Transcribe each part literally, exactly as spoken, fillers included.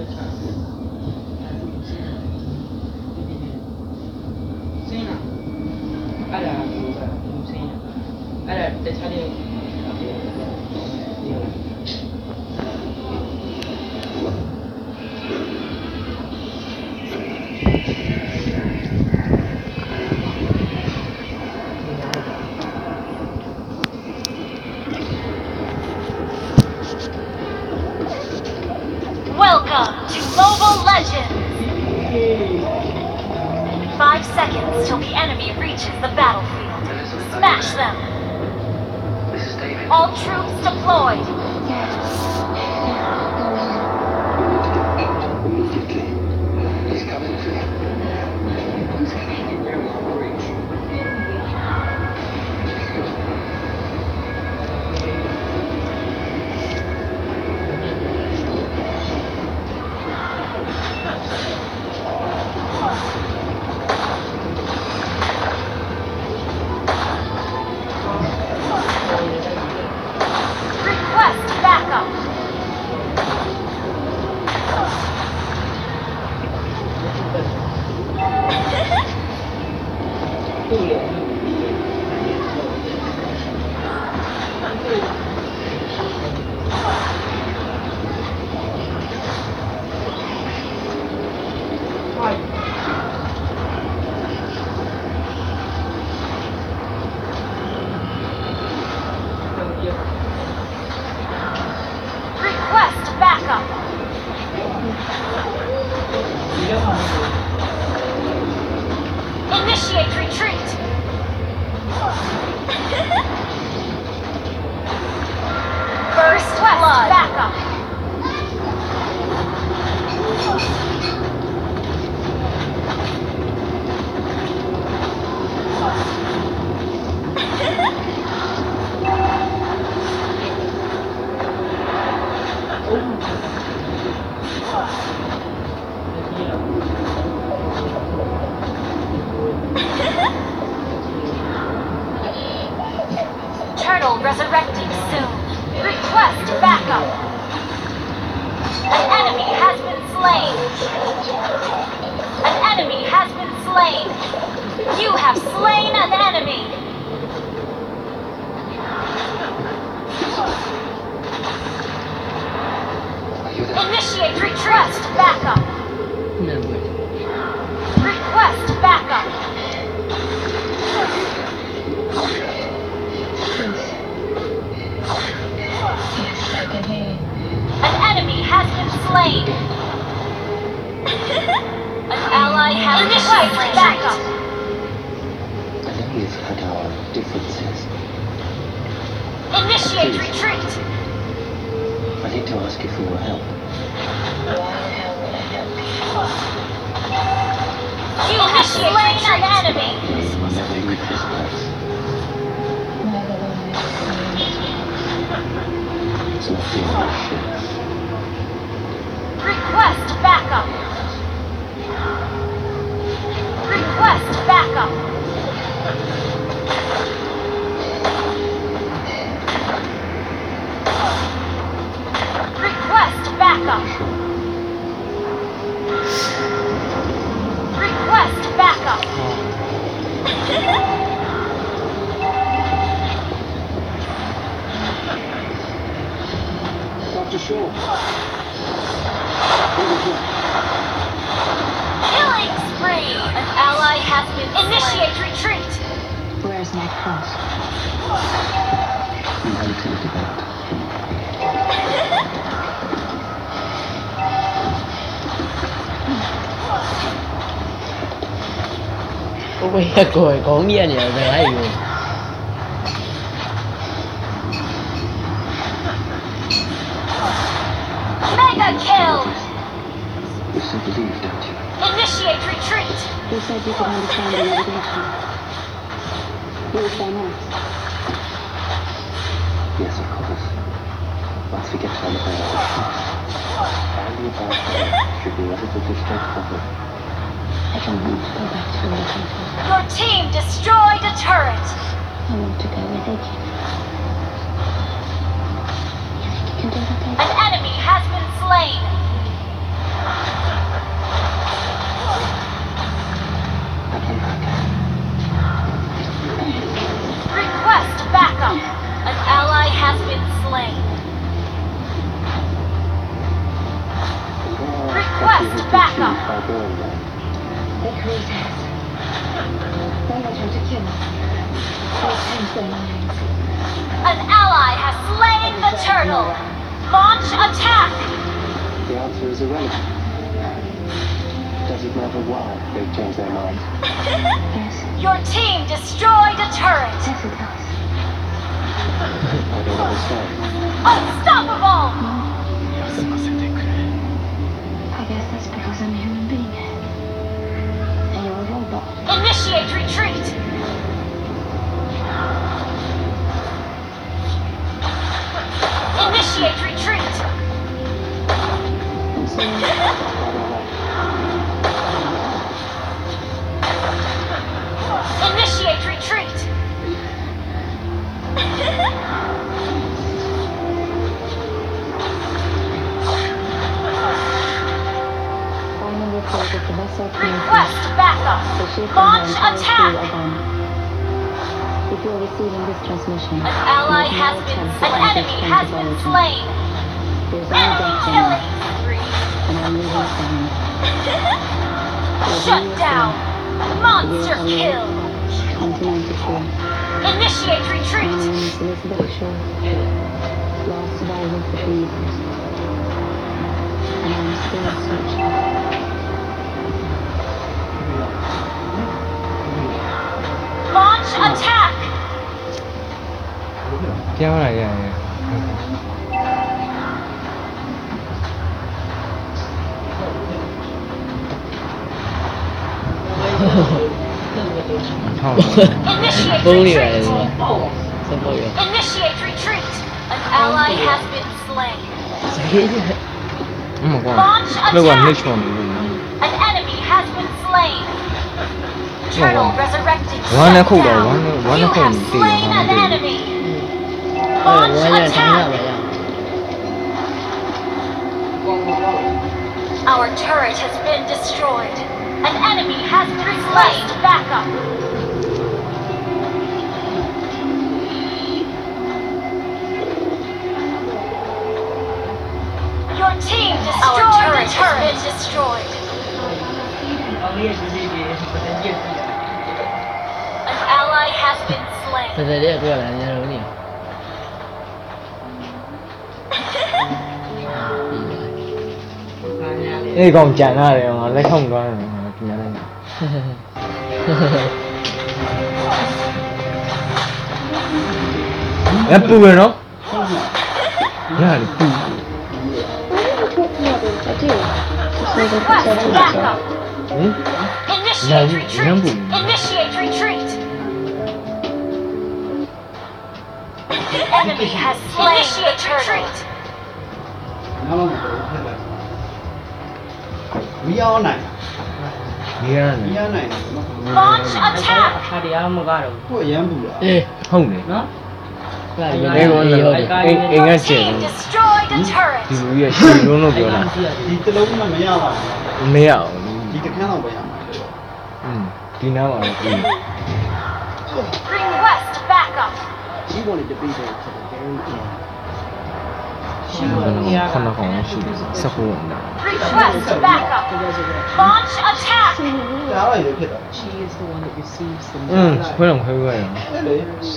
Sena. Ada juga Sena. Ada tercari. Welcome to Mobile Legends! Five seconds till the enemy reaches the battlefield. Smash them! All troops deployed! He's coming to you. He's coming. Request backup! Request backup! Initiate retreat! First blood! Backup! Turtle resurrecting soon. Request backup. An enemy has been slain. An enemy has been slain. You have slain an enemy. Initiate request backup. Request backup. An enemy has been slain. An ally has been slain. Backup. I know we've had our differences. Initiate retreat. I need to ask you for your help. You have slain an enemy. You will never leave this place. It's not the only ship. Request backup. Request backup. Request backup. Request backup. Doctor Shaw. Killing spree. An ally has been initiate retreat. Where's my cross? You wait a little bit. Có que cười講嘢嚟就係喎。 Mega kill. You still believe, don't you? Initiate retreat. You said you could understand the navigation. Where's my maps? Yes, of course. Once we get to the bay, and the about should be relatively straightforward. I don't want to go back to where I came from. Your team destroyed a turret. I want to go where they came from. You think you can do that, baby? An enemy has been slain. by doing that? They create us. When they try to kill us, they change their minds. An ally has slain the turtle. Launch attack. The answer is irrelevant. Does it matter why they change their minds? Yes, Your team destroyed a turret. yes it does. I don't understand. Unstoppable. I guess that's because I'm a human being. And you're a robot. Initiate retreat. Initiate retreat. And so, Initiate retreat. final report of the vessel Request backup. The ship Launch and the entire attack. crew are gone. If you are receiving this transmission, An ally there is has no been, chance an that I enemy can has find been the slain. There's no Enemy death in killing me, spree. and I'm moving sound. Shut down. Monster kill. twenty ninety-four. Initiate My retreat. name is Elizabeth Shaw, last survivor for three years. And I'm still searching. Launch attack. Kéo này kìa. Không. Initiate Bố đi vậy retreat. rồi. Sao bố vậy? Initiate retreat. An ally has been slain. Mà còn Launch nó còn hết attack. tròn. An enemy has been slain. Turtle resurrected. Quán nó Shut khổ đầu, down. quán nó quán nó You khổ have tiền slain mà an tiền. enemy. Ờ, Launch quá giờ thắng là attack. vậy à? Our turret has been destroyed. An enemy has been slain. Backup. Your team destroyed. Our turret has been destroyed. An ally has been slain. Thật ra đấy là tôi là nhà đấu nhỉ? Ê còn trả ra để mà lấy không đó này nhớ đây. Ép pu rồi nó. Nhá đi pu. Request backup. Ừ? Initiate Yeah, retreat. remember. Initiate retreat. The enemy has slain. Initiate retreat. Mía này, Nghe này. mía này, Launch attack. Hai đứa mà ra đâu? của em đủ là. Ê, Không để. nó. Là gì Ê con là anh anh Your nghe trẻ. team destroyed a turret. Thì bây giờ chỉ luôn nó kiểu là Đi tới lúc mà mấy nào mẹ. đi tới khác nào vậy? Ừ. Tí nào mà đi. Request backup. She wanted to be there to the very end. Không nó còn sự sắc hồn nào. Request backup. Launch attack. Đó là gì đó. Ừ, hơi lòng hơi vậy. Đấy.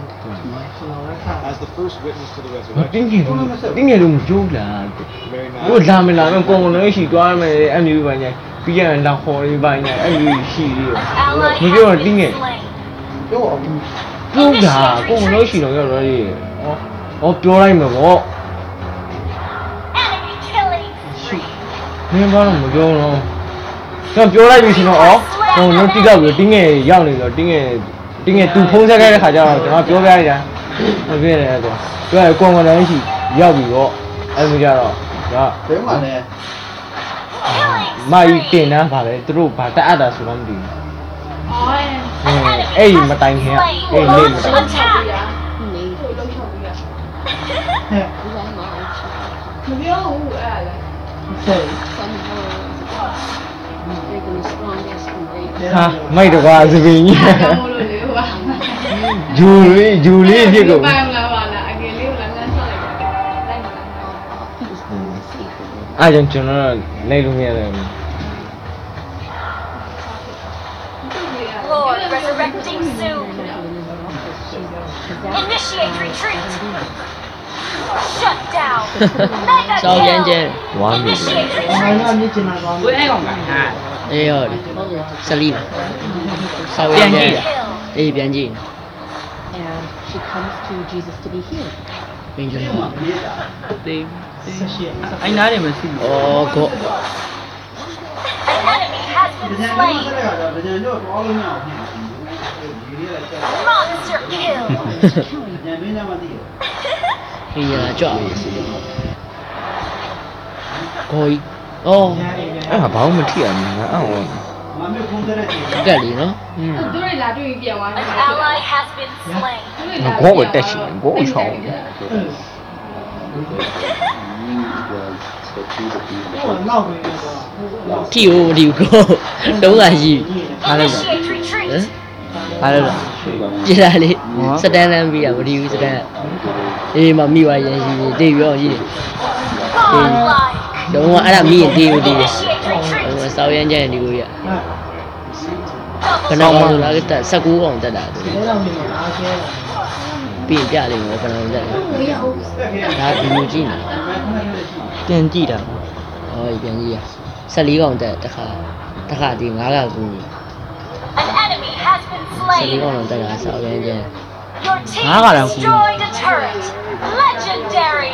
As the first witness to the Mà resurrection, tiếng gì tiếng gì đúng chút là Mary ủa Magdalene làm mình làm em con nó chỉ có mà em như vậy nhỉ bây giờ là khó như vậy nhỉ em như chỉ đi An ally mình kêu là has tiếng gì been slain. Đúng rồi. không đã con nó chỉ nói rồi đi 어ပြောလိုက်မှာပေါ့ Enemy killing spree. မင်းဘာလို့မပြောတော့ကျွန်တော်ပြောလိုက်ပြီရှင်တော့ဩဟိုတော့တိတော့ပြီးတင်းငယ်ရောက်နေတော့တင်းငယ်တင်းငယ်သူဖုံးဆက်ခဲ့တဲ့ခါကျတော့ကျွန်တော်ပြောပြလိုက်တာမပြည့်တယ်ဆိုပြောရကွန်ကွန်လည်းရှိရောက်ပြီပေါ့အဲ့လိုကြတော့ဒါ Thế mà nè, Killing မကြီးတင် spree. တာဗါလေသူတို့ဗာတက်အပ်တာဆိုတော့မသိဘူး An enemy အဲ့ဒီ has မတိုင်ခင်က been အဲ့ slain. လေးမ Launch တိုင် attack. Somehow, ဟာမိုက်တော့ကွာသပင်းကြီးဂျူလေးဂျူလေးဖြစ်ကုန် he was safe. အားကြောင့်ကျွန်တော်လိုက်လို့မရတယ်ဘူး Requesting soon. Initiate retreat. Shut down. Mega ဆောင်းရမ်းကျဲ kill. ဝမ်းနေတယ် Initiate 我还 retreat. 让你进来吧。 ဝဲအဲ့ကောင်ကဟာအေးဟုတ်တယ်ဆက်လီဆောင်းရမ်းကျဲ Kill. အေးပြန်ကြည့် And she comes to Jesus to be healed. ပင်ကျလို့သေးအဲ့နားနေမရှိဘူးဩကော An enemy has 人 been 家 slain. 这个人家就搞了两天， Monster kill. 人家没那么地。 အင်းရကြောက်ကိုကြီးဩအဲ့ဟာဘာမှမထိရဘူးငါအော်我没空在那地。 ကက်လီနော် An ally has been slain. ငါကိုတက်ရှိတယ်ကိုချောင်း我闹回那个。 ထီကိုဒီကိုတုံးကရှိအားလုံး Initiate retreat. အားလုံးပြလာလေစတန်လန်းပြီးတာမဒီဘူးစတန်အေးမမိပါရင်ရှိတေးပြီးတော့ရှိတယ် Godlike. တော့ကအဲ့ဒါမိရင်တေးကိုတေးတယ် Initiate ဟို retreat. စောင်းရမ်းကျန်ဒီကိုရ Double ခဏမှဆိုလာကတက်၁၉កောင်တက်တာပြင်ပြလိမ့်မယ်ခဏတက်ဒါဒီလိုကြည့်နေပြန်ကြည့်တာဟောပြန်ကြည့်ရ၁၄កောင်တက်တစ်ခါတစ်ခါဒီ၅ကကူညီ An enemy has been ၁၄ slain. កောင်တော့တက်တာစောင်းရမ်းကျန် Your team Ngã cả đằng destroyed a turret. Legendary.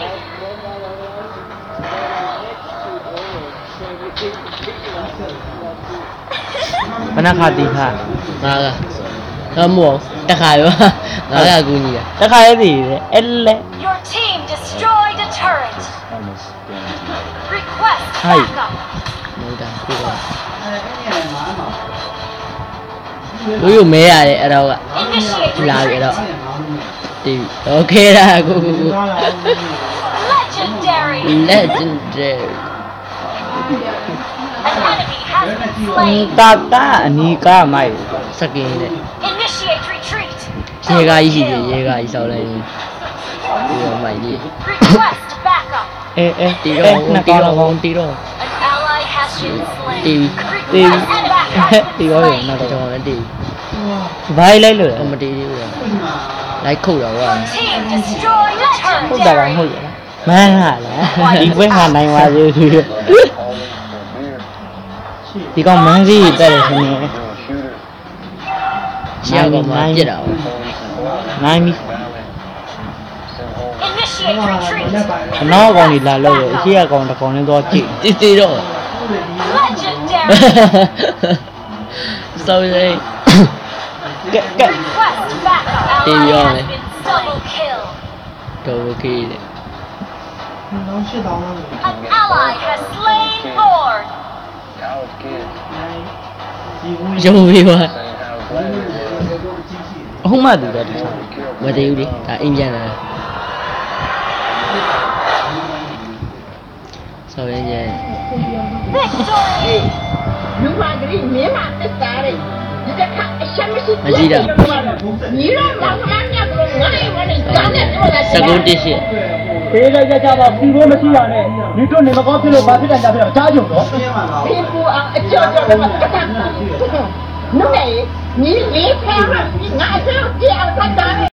ဘယ်နှခါတီးခါငါကတော့မို့တစ်ခါရောငါကကူညီတာတစ်ခါရေးတည်တယ်အဲ့လဲ Your team destroyed a turret. Request Hay. backup. မဟုတ်တာခုတော့哎，你也蛮嘛。 လူယူမဲရတယ်အဲ့တော့က Initiate လာပြီ retreat. အဲ့တော့တီးโอเค啦ကိုကိုကို Legendary. legendary An enemy has been slain. တာတာအနီးကားမိုက်စကင်နဲ့ Initiate retreat. ရေကားကြီးရှိတယ်ရေကားကြီးစောက်လိုက်ရင်ဒီတော့မိုက်ကြီး Request backup. အဲအဲတီအဲတော့နှစ်တီကားတော့တော့တီတော့ An ally has been slain. တီတီး Request backup. တီးရောရနောက်တော့တော့ကျွန်တော်လည်းတီဘိုင်းလိုက်လို့ကမတီးဘူးလားလိုက်ခုတ်တော့ကွာ Team destroyed a ဟုတ်တာပါ turret. ဟုတ်ရလားမန်းဟာလားဒီပွဲဟာနိုင်ပါသေးဘူးဒီကောင်မန်းစီတက်တယ်ရှင်နေရှေ့ကောင်မှပြစ်တာပေါ့နိုင်ပြီ Initiate retreat. ခနောက်ကောင်ကြီးလာလို့အရှိအကောင်တစ်ကောင်နဲ့တော့ကြည့်တီတီတော့ Legendary. စောက်လိုက်ကဲကဲ Request backup. Đi Ally vô has này. been double kill. တော့โอเคတယ်能去当了。 An ally has slain Lord. ရုံပြီးပါအခုမှတူတယ်တခြားမတည်ဘူးလေဒါအိမ်ပြန်လာစောက်ရင်ကျန် Victory. လူမကလေးမြင်းမတက်တာလေဒီကခအရှမ်းမရှိမကြည့်တော့ညီရမောင်မမြတ်ကငါ့ရဲ့နဲ့ကြားနဲ့ပြောတာစကုတ်တစ်ရှစ်ဖေးလိုက်ကြပါပြီးလို့မရှိရနဲ့ဒီတို့နေမကောင်းဖြစ်လို့ဘာဖြစ်တယ်ကြပြတော့ကြားကြုံတော့天晚上。 ဖေးပူအောင်အကျော်ကျော်ကကကနုနဲ့ညီလေးဖဲရငါအကျော်ကြောက်တာ